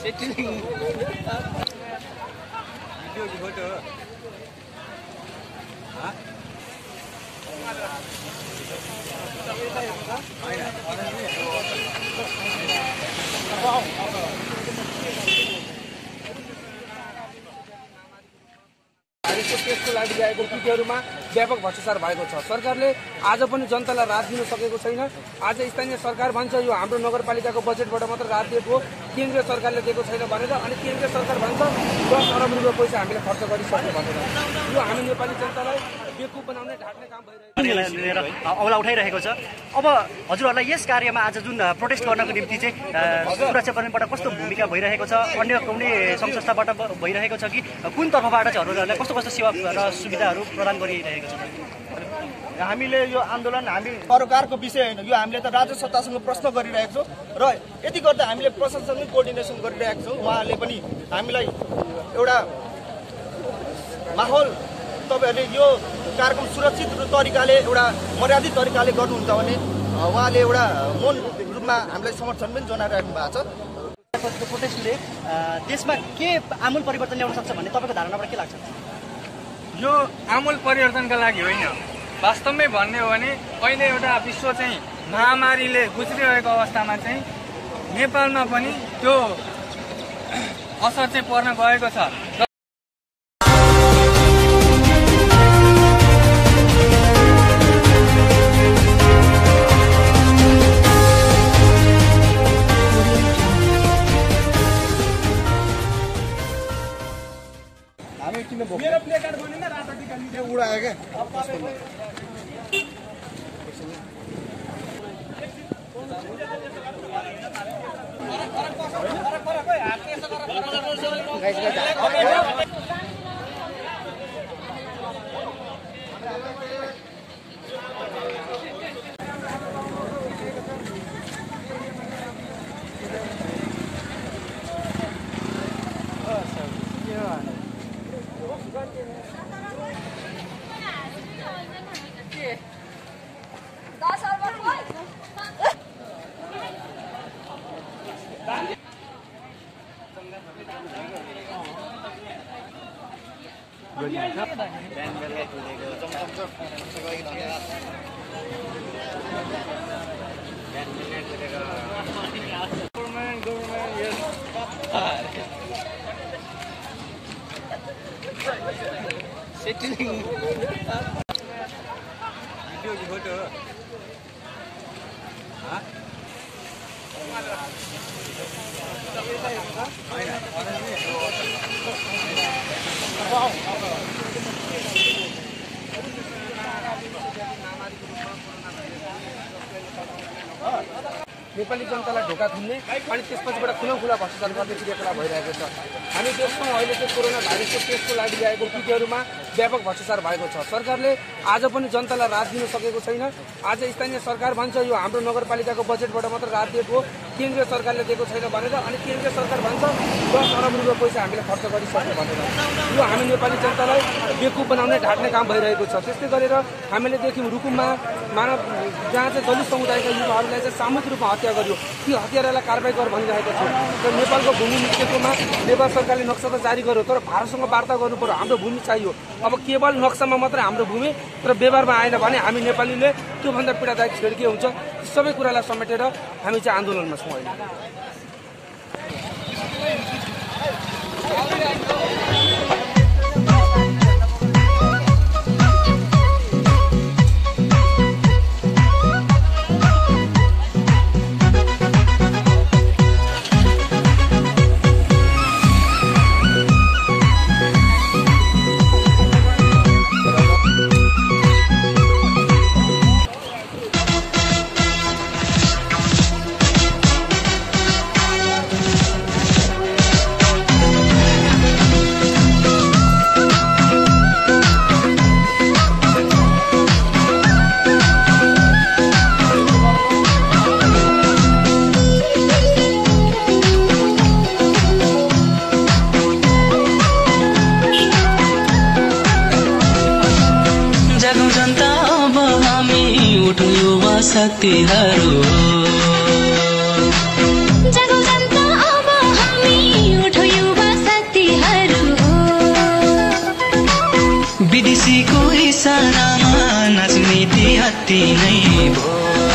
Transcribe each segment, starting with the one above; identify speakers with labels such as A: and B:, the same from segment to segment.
A: Video की photo त्यसको लागि ल्याएको कृतिहरूमा व्यापक भ्रष्टाचार भएको छ। सरकारले आज पनि जनतालाई राहत दिन सकेको छैन। आज स्थानीय सरकार भन्छ यो हाम्रो नगरपालिकाको बजेटबाट मात्र राहत दिएको हो, केन्द्रीय सरकारले दिएको छैन भनेर। अनि केन्द्रीय सरकार भन्छ 10 अरब रुपियाँ पैसा हामीले खर्च गरिसक्यो भनेर। यो हामी नेपाली जनतालाई बेवकुफ बनाउने ढाक्ने काम भइरहेको
B: छ, औला उठाइरहेको छ। अब हजुरहरूलाई यस कार्यमा आज जुन प्रोटेस्ट गर्नको निम्ति चाहिँ सुरक्षाकर्मीबाट कस्तो भूमिका भइरहेको छ, अन्य कुनै संस्थाबाट भइरहेको छ कि कुन तर्फबाट चाहिँ हजुरहरूलाई कस्तो कस्तो सेवा र सुविधाहरू प्रदान गरिरहेको छ?
C: हामीले यो आन्दोलन हामी सरकारको विषय होइन, यो हामीले त राज्य सत्तासँग प्रश्न गरिरहेको छौँ र यति गर्दा हामीले प्रशासनसँग कोअर्डिनेसन गरिरहेको छौँ। उहाँहरूले पनि हामीलाई एउटा माहौल तपाईँहरूले यो कार्यक्रम सुरक्षित तरिकाले एउटा मर्यादित तरिकाले गर्नुहुन्छ भने उहाँले एउटा मौन रूपमा हामीलाई समर्थन पनि जनाइराख्नु भएको छ।
B: प्रोटेस्टले देशमा के आमूल परिवर्तन ल्याउन सक्छ भन्ने तपाईँको धारणाबाट के लाग्छ?
A: यो आमूल परिवर्तनका लागि होइन, वास्तवमै भन्ने हो भने अहिले एउटा विश्व चाहिँ महामारीले गुज्रिरहेको अवस्थामा चाहिँ नेपालमा पनि त्यो असर चाहिँ पर्न गएको छ। मेरो प्ले कार्ड बन्यो ना रातो टिका नीचे उडायो क्या वीडियो की फोटो नेपाली जनतालाई ढोका थुन्ने अनि त्यसपछिबाट खुला भ्रष्टाचार गर्ने क्रियाकलाप भइरहेको छ। हामी देशमा अहिले चाहिँ कोरोना भाइरसको टेस्टको लागि ल्याएको कृतिहरूमा व्यापक भ्रष्टाचार भएको छ। सरकारले आज पनि जनतालाई राहत दिन सकेको छैन। आज स्थानीय सरकार भन्छ यो हाम्रो नगरपालिकाको बजेटबाट मात्र राहत दिएको हो, केन्द्रीय सरकारले दिएको छैन भनेर। अनि केन्द्रीय सरकार भन्छ 10 अरब रुपियाँ पैसा हामीले खर्च गरिसक्यो भनेर। यो हामी नेपाली जनतालाई बेवकुफ बनाउने ढाक्ने काम भइरहेको छ। त्यस्तै गरेर हामीले देख्यौँ रुकुममा मानव जहाँ चाहिँ दलित समुदायका युवाहरूलाई चाहिँ सामूहिक रूपमा हत्या गरियो, ती हत्यारालाई कारबाही गर भनिरहेको छ। र नेपालको भूमि निस्केकोमा नेपाल सरकारले नक्सा त जारी गर्यो, तर भारतसँग वार्ता गर्नु पर्यो, हाम्रो भूमि चाहियो। अब केवल नक्सामा मात्रै हाम्रो भूमि तर व्यवहारमा आएन भने हामी नेपालीले त्योभन्दा पीडादायक क्षण के हुन्छ, सबै कुरालाई समेटेर हामी चाहिँ आन्दोलनमा छौँ अहिले।
D: शक्तिहरू जगौ जनता अब हामी जति नै भो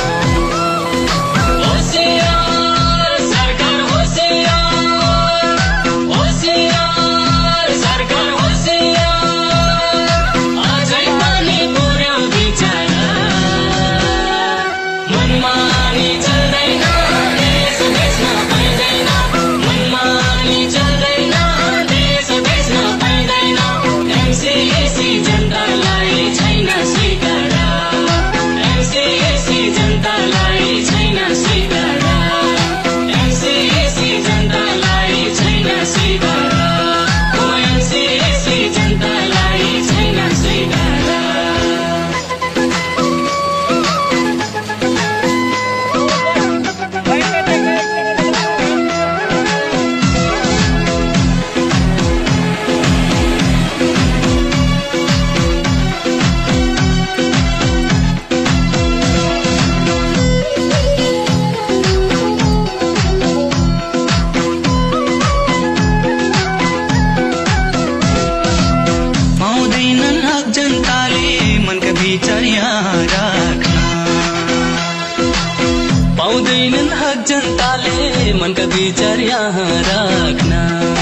D: पाउँदैनन् हक जनताले मनका विचार यहाँ राख्न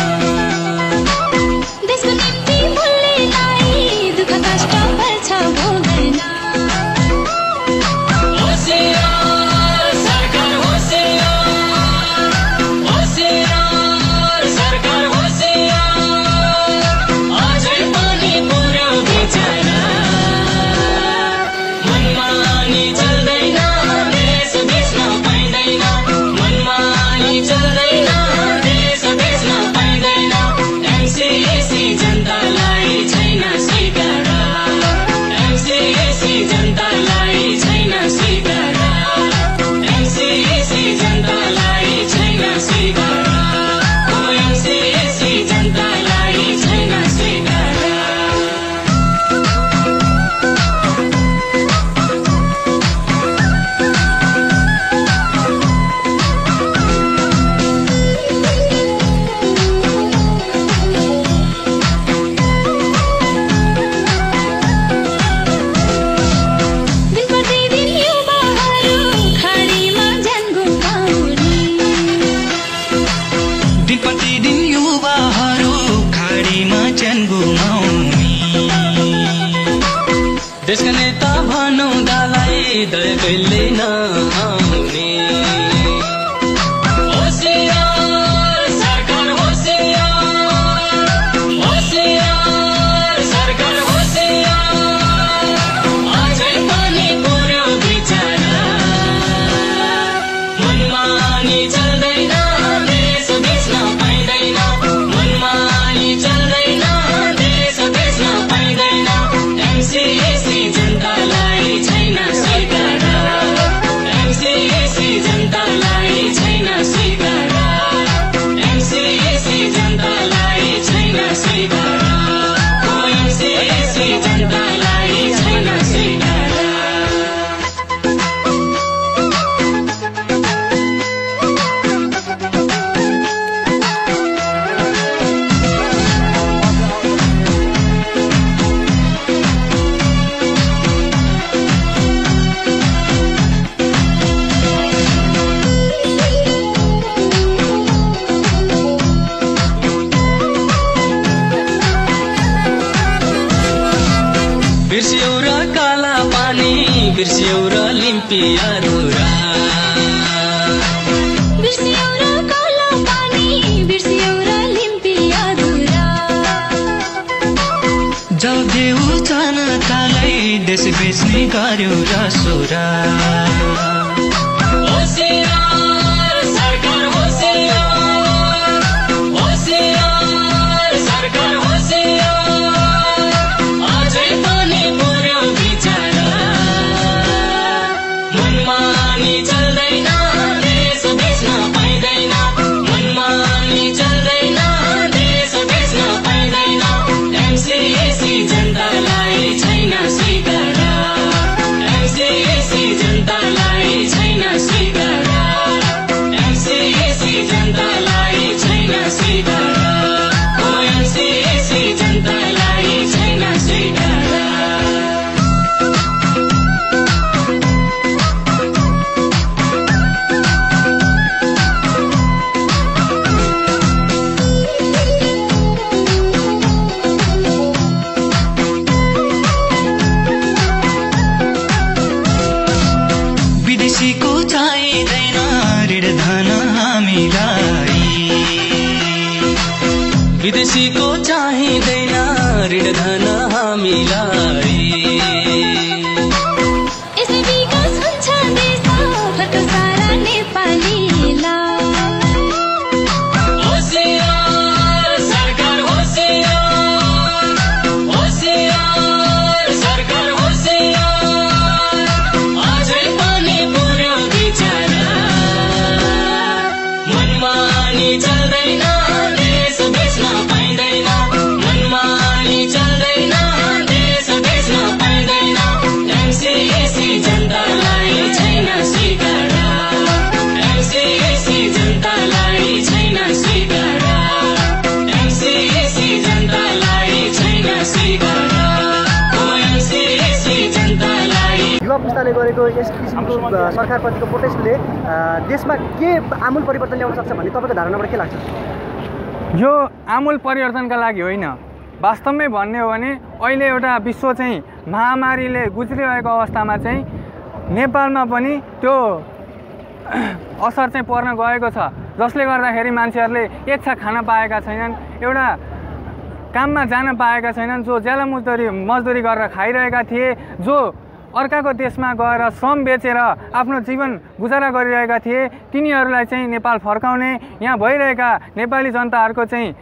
E: देशको निम्ति मूल्यलाई दुःख कष्ट पर्छ भोग्न होशियार सरकार सरकार अझै पनि पुर्याउ विचार मनमानी चल्दैन देश बेच्न पाइँदैन मनमानी चल्दैन देश बेच्न पाइँदैन एमसीएसी जनतालाई छैन स्वीकार एमसीएसी जनतालाई छैन स्वीकार एमसीएसी जनतालाई छैन स्वीकार एमसीएसी जनतालाई छैन स्वीकार
D: प्रतिदिन युवाहरू खाडीमा ज्यान गुमाउने देशका नेता भनौँदालाई दया कहिले नआउने
E: होशियार सरकार सरकार अझै पनि पुर्याउ विचार मनमानी चल्दैन देश बेच्न पाइँदैन मनमानी चल्दैन देश बेच्न पाइँदैन एमसीएसी जनतालाई छैन स्वीकार एमसीएसी जनतालाई छैन स्वीकार एमसीएसी जनतालाई छैन स्वीकार एमसीएसी जनतालाई छैन स्वीकार
D: बिर्स्यौ र काला पानी बिर्स्यौ र लिम्पियारुरा
E: बिर्स्यौ र काला पानी बिर्स्यौ र लिम्पियारुरा
D: जब देऊ जनतालाई देश बेच्ने गर्यो र सोरा
E: होशियार सरकार सरकार अझै पनि पुर्याउ विचार मनमानी चल्दैन देश बेच्न पाइँदैन मनमानी चल्दैन देश बेच्न पाइँदैन एमसीएसी जनतालाई छैन स्वीकार एमसीएसी जनतालाई
D: विदेशीको चाहिँदैन ऋण धन हामीलाई।
F: यसै विकास हुन्छ देश फर्क सारा नेपालीलाई।
E: होशियार सरकार होशियार, होशियार सरकार होशियार, अझै पनि पुर्यो बिचारा। मनमानी चल्दैन देश बेच्न पाइँदैन, मनमानी चल्दैन देश बेच्न पाइँदैन। एमसीसी जनतालाई छैन स्वीकार, एमसीसी जनतालाई छैन स्वीकार, एमसीसी जनतालाई छैन स्वीकार, एमसीसी जनतालाई।
B: युवा पुस्ताले गरेको यस किसिमको सरकारप्रतिको प्रोटेस्टले देशमा के आमूल परिवर्तन ल्याउन सक्छ भन्ने तपाईँको धारणाबाट के लाग्छ?
G: यो आमूल परिवर्तनका लागि होइन, वास्तवमै भन्ने हो भने अहिले एउटा विश्व चाहिँ महामारीले गुज्रिरहेको अवस्थामा चाहिँ नेपालमा पनि त्यो असर चाहिँ पर्न गएको छ, जसले गर्दाखेरि मान्छेहरूले एक छाक खान पाएका छैनन्, एउटा काममा जान पाएका छैनन्, जो ज्याला मजदुरी गरेर खाइरहेका थिए, जो अर्काको देशमा गएर श्रम बेचेर आफ्नो जीवन गुजारा गरिरहेका थिए, तिनीहरूलाई चाहिँ नेपाल फर्काउने, यहाँ भइरहेका नेपाली जनताहरूको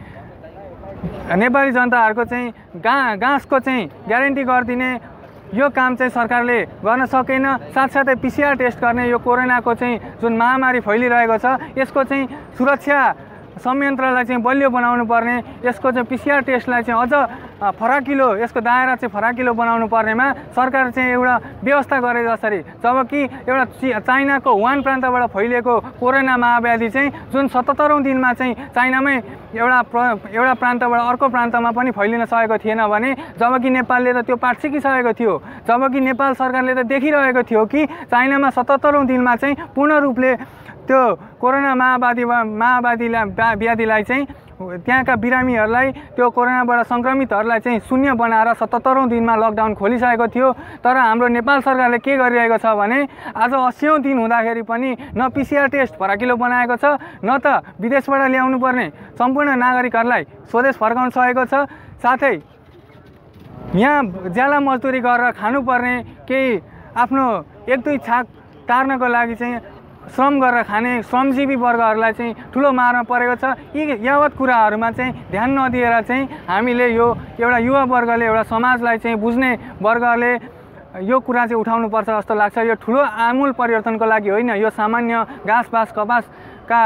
G: चाहिँ घाँसको चाहिँ ग्यारेन्टी गरिदिने यो काम चाहिँ सरकारले गर्न सकेन। साथसाथै PCR टेस्ट गर्ने यो कोरोनाको चाहिँ जुन महामारी फैलिरहेको छ यसको चाहिँ सुरक्षा संयन्त्रलाई चाहिँ बलियो बनाउनु पर्ने, यसको चाहिँ PCR टेस्टलाई चाहिँ अझ फराकिलो, यसको दायरा चाहिँ फराकिलो बनाउनु पर्नेमा सरकार चाहिँ एउटा व्यवस्था गरे जसरी, जबकि एउटा चाइनाको वुहान प्रान्तबाट फैलिएको कोरोना महाव्याधि चाहिँ जुन 77औं दिनमा चाहिँ चाइनामै एउटा प्रान्तबाट अर्को प्रान्तमा पनि फैलिन सकेको थिएन भने, जबकि नेपालले त त्यो पाठ सिकिसकेको थियो, जबकि नेपाल सरकारले त देखिरहेको थियो कि चाइनामा 77औं दिनमा चाहिँ पूर्ण रूपले त्यो कोरोना व्याधिलाई चाहिँ त्यहाँका बिरामीहरूलाई, त्यो कोरोनाबाट सङ्क्रमितहरूलाई चाहिँ शून्य बनाएर 77औं दिनमा लकडाउन खोलिसकेको थियो। तर हाम्रो नेपाल सरकारले के गरिरहेको छ भने आज 80औं दिन हुँदाखेरि पनि न PCR टेस्ट फराकिलो बनाएको छ, न त विदेशबाट ल्याउनु पर्ने सम्पूर्ण नागरिकहरूलाई स्वदेश फर्काउन सकेको छ। साथै यहाँ ज्याला मजदुरी गरेर खानुपर्ने, केही आफ्नो एक दुई छाक टार्नको लागि चाहिँ श्रम गरेर खाने श्रमजीवी वर्गहरूलाई चाहिँ ठुलो मारमा परेको छ। यी यावत कुराहरूमा चाहिँ ध्यान नदिएर चाहिँ हामीले यो एउटा युवा वर्गले, एउटा समाजलाई चाहिँ बुझ्ने वर्गले यो कुरा चाहिँ उठाउनुपर्छ जस्तो लाग्छ। यो ठुलो आमूल परिवर्तनको लागि होइन, यो सामान्य घाँस कपासका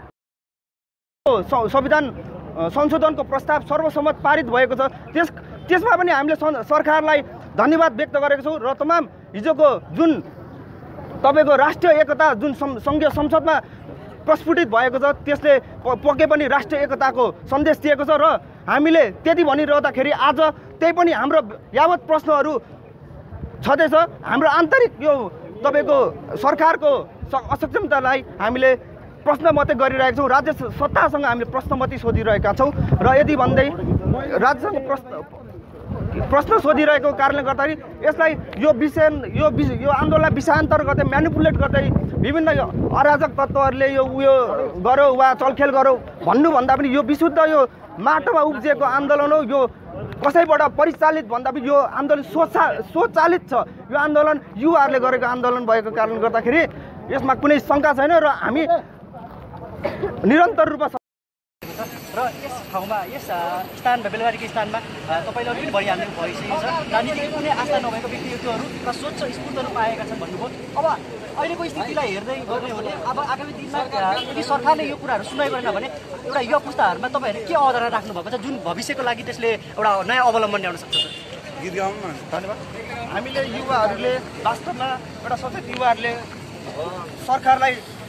C: संविधान संशोधनको प्रस्ताव सर्वसम्मत पारित भएको छ। त्यसमा पनि हामीले सरकारलाई धन्यवाद व्यक्त गरेको छौँ र तमाम हिजोको जुन तपाईँको राष्ट्रिय एकता जुन सङ्घीय संसदमा प्रस्फुटित भएको छ त्यसले पक्कै पनि राष्ट्रिय एकताको सन्देश दिएको छ। र हामीले त्यति भनिरहँदाखेरि आज त्यही पनि हाम्रो यावत प्रश्नहरू छँदैछ। हाम्रो आन्तरिक यो तपाईँको सरकारको असक्षमतालाई हामीले प्रश्न मात्रै गरिरहेका छौँ, राज्य सत्तासँग हामीले प्रश्न मात्रै सोधिरहेका छौँ। र यदि भन्दै राज्यसँग प्रश्न सोधिरहेको कारणले गर्दाखेरि यसलाई यो आन्दोलनलाई विषयान्तर गर्दै म्यानिपुलेट गर्दै विभिन्न अराजक तत्त्वहरूले यो गर्यो वा चलखेल गर्यो भन्नुभन्दा पनि यो विशुद्ध यो माटोमा उब्जिएको आन्दोलन हो। यो कसैबाट परिचालित भन्दा पनि यो आन्दोलन स्वचालित छ। यो आन्दोलन युवाहरूले गरेको आन्दोलन भएको कारणले गर्दाखेरि यसमा कुनै शङ्का छैन र हामी निरन्तर रूपमा
B: र यस ठाउँमा, यस स्थान बेलबारीको स्थानमा तपाईँले पनि भइहाल्नु भइसकेको छ, राजनीतिक कुनै आस्था नभएको व्यक्तित्वहरू र स्वच्छ स्फूर्तहरू पाएका छन् भन्नुभयो। अब अहिलेको स्थितिलाई हेर्दै गर्ने हो भने अब आगामी दिनमा यदि सरकारले यो कुराहरू सुनाइ गरेन भने एउटा युवा पुस्ताहरूमा तपाईँहरूले के अवधारणा राख्नु भएको छ जुन भविष्यको लागि त्यसले एउटा नयाँ अवलम्बन ल्याउन सक्छ?
C: धन्यवाद। हामीले युवाहरूले वास्तवमा एउटा सचेत युवाहरूले सरकारलाई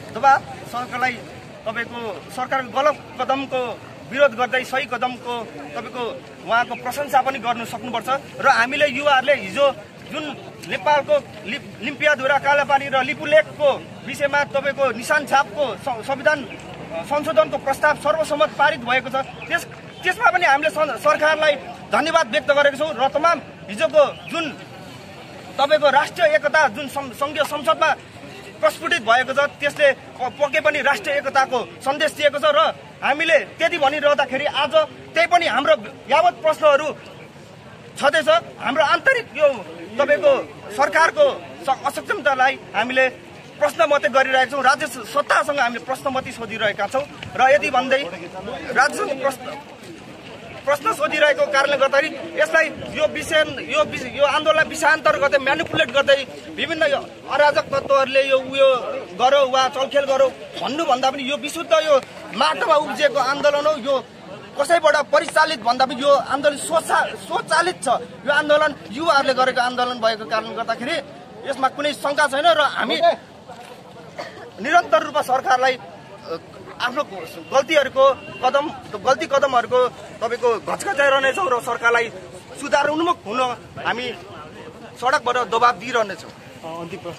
C: तपाईँको सरकारको गलत कदमको विरोध गर्दै सही कदमको तपाईँको उहाँको प्रशंसा पनि गर्नु सक्नुपर्छ। र हामीले युवाहरूले हिजो जुन नेपालको लिम्पियाधुरा कालापानी र लिपुलेखको विषयमा तपाईँको निशान छापको संविधान संशोधनको प्रस्ताव सर्वसम्मत पारित भएको छ, त्यसमा पनि हामीले सरकारलाई धन्यवाद व्यक्त गरेको छौँ। र तमाम हिजोको जुन तपाईँको राष्ट्रिय एकता जुन सङ्घीय संसदमा प्रस्फुटित भएको छ, त्यसले पक्कै पनि राष्ट्रिय एकताको सन्देश दिएको छ र हामीले त्यति भनिरहँदाखेरि आज त्यही पनि हाम्रो यावत प्रश्नहरू छँदैछ। हाम्रो आन्तरिक यो तपाईँको सरकारको असक्षमतालाई हामीले प्रश्न मात्रै गरिरहेका छौँ, राज्य सत्तासँग हामीले प्रश्न मात्रै सोधिरहेका छौँ र यदि भन्दै राज्यसँग प्रश्न सोधिरहेको कारणले गर्दाखेरि यसलाई यो आन्दोलनलाई विषयान्तर गर्दै म्यानिपुलेट गर्दै विभिन्न अराजक तत्त्वहरूले यो गरौँ वा चलखेल गरौँ भन्नुभन्दा पनि यो विशुद्ध यो माटोमा उब्जिएको आन्दोलन हो। यो कसैबाट परिचालित भन्दा पनि यो आन्दोलन स्वचालित छ। यो आन्दोलन युवाहरूले गरेको आन्दोलन भएको कारणले गर्दाखेरि यसमा कुनै शङ्का छैन र हामी निरन्तर रूपमा सरकारलाई आफ्नो गल्ती कदमहरूको तपाईँको घचघचाइरहनेछौँ र सरकारलाई सुधार उन्मुख हुन हामी सडकबाट दबाब दिइरहनेछौँ।
B: अन्तिम प्रश्न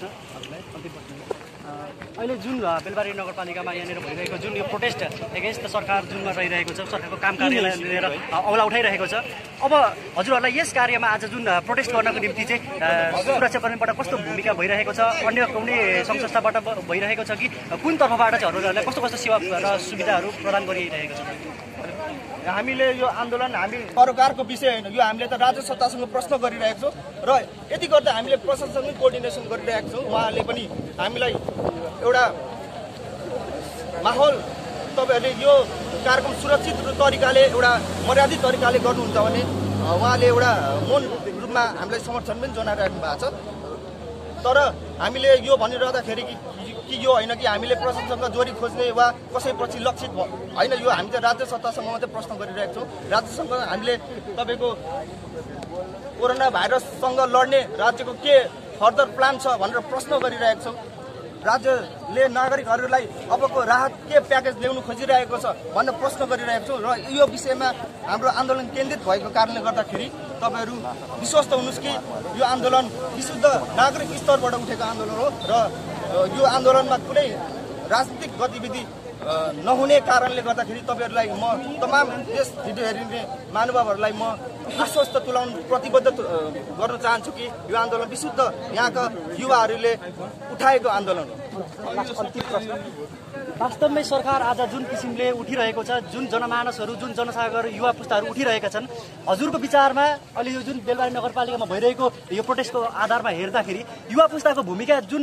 B: अहिले जुन बेलबारी नगरपालिकामा यहाँनिर भइरहेको जुन यो प्रोटेस्ट एगेन्स्ट सरकार जुनमा रहिरहेको छ, सरकारको काम कार्यलाई लिएर औला उठाइरहेको छ, अब हजुरहरूलाई यस कार्यमा आज जुन प्रोटेस्ट गर्नको निम्ति चाहिँ सुरक्षाकर्मीबाट कस्तो भूमिका भइरहेको छ, अन्य कुनै सङ्घ संस्थाबाट भइरहेको छ कि कुन तर्फबाट चाहिँ हजुरहरूलाई कस्तो कस्तो सेवा र सुविधाहरू प्रदान गरिरहेको छ?
C: हामीले यो आन्दोलन हामी सरकारको विषय होइन, यो हामीले त राज्य सत्तासँग प्रश्न गरिरहेको छौँ र यति गर्दा हामीले प्रशासनसँग कोअर्डिनेसन गरिरहेको छौँ। उहाँहरूले पनि हामीलाई एउटा माहौल तपाईँहरूले यो कार्यक्रम सुरक्षित तरिकाले एउटा मर्यादित तरिकाले गर्नुहुन्छ भने उहाँले एउटा मौन रूपमा हामीलाई समर्थन पनि जनाइराख्नु भएको छ। तर हामीले यो भनिरहँदाखेरि कि यो होइन कि हामीले प्रशासनसँग जोडी खोज्ने वा कसैपछि लक्षित होइन, यो हामी चाहिँ राज्य सत्तासँग मात्रै प्रश्न गरिरहेको छौँ। राज्यसँग हामीले तपाईँको कोरोना भाइरससँग लड्ने राज्यको के फर्दर प्लान छ भनेर प्रश्न गरिरहेको छौँ। राज्यले नागरिकहरूलाई अबको राहत के प्याकेज ल्याउनु खोजिरहेको छ भनेर प्रश्न गरिरहेको छौँ र यो विषयमा हाम्रो आन्दोलन केन्द्रित भएको कारणले गर्दाखेरि तपाईँहरू विश्वस्त हुनुहोस् कि यो आन्दोलन विशुद्ध नागरिक स्तरबाट उठेको आन्दोलन हो र यो आन्दोलनमा कुनै राजनीतिक गतिविधि नहुने कारणले गर्दाखेरि तपाईँहरूलाई म तमाम देश भिडियो हेरिने महानुभावहरूलाई म आश्वस्त तुल्याउनु प्रतिबद्ध गर्न चाहन्छु कि यो आन्दोलन विशुद्ध यहाँका युवाहरूले उठाएको आन्दोलन हो।
B: वास्तवमै सरकार आज जुन किसिमले उठिरहेको छ, जुन जनमानसहरू, जुन जनसागर युवा पुस्ताहरू उठिरहेका छन्, हजुरको विचारमा अहिले यो जुन बेलबारी नगरपालिकामा भइरहेको यो प्रोटेस्टको आधारमा हेर्दाखेरि युवा पुस्ताको भूमिका जुन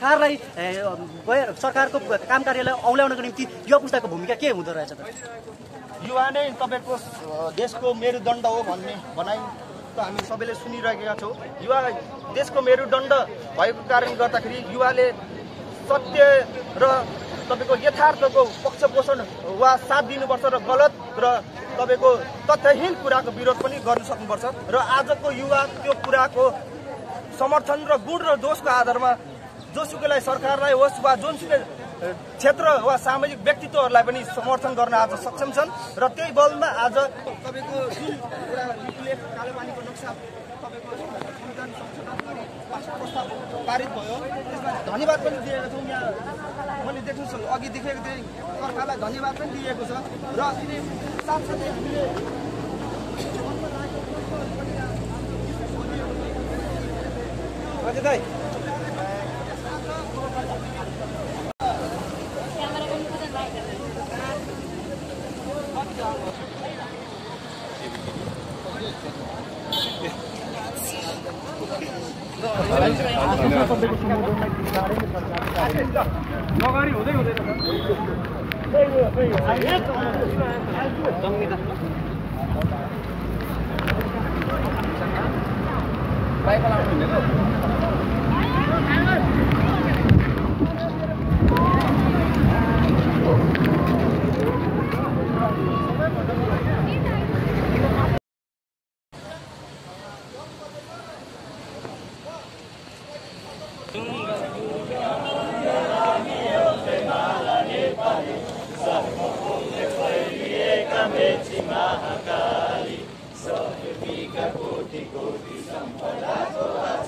B: सरकारको काम कार्यलाई औल्याउनको निम्ति युवा पुस्ताको भूमिका के हुँदो रहेछ त?
C: युवा नै तपाईँको देशको मेरुदण्ड हो भन्ने भनाइ त हामी सबैले सुनिरहेका छौँ। युवा देशको मेरुदण्ड भएको कारणले गर्दाखेरि युवाले सत्य र तपाईँको यथार्थको पक्ष पोषण वा साथ दिनुपर्छ र गलत र तपाईँको तथ्यहीन कुराको विरोध पनि गर्न सक्नुपर्छ र आजको युवा त्यो कुराको समर्थन र गुण र दोषको आधारमा जोसुकैलाई सरकारलाई होस् वा जुनसुकै क्षेत्र वा सामाजिक व्यक्तित्वहरूलाई पनि समर्थन गर्न आज सक्षम छन् र त्यही बलमा आज तपाईँको जुन एउटा रिप्लेट कालोपानीको नक्सा तपाईँको संविधान संशोधन प्रस्ताव पारित भयो, त्यसमा धन्यवाद पनि दिएका छौँ। यहाँ मैले देख्नु अघि देखेको थिएँ, सरकारलाई धन्यवाद पनि दिएको छ र साथसाथै हामीले
G: नगरी हुँदै
E: महाकाली सब कोटि कोटि सम्पदा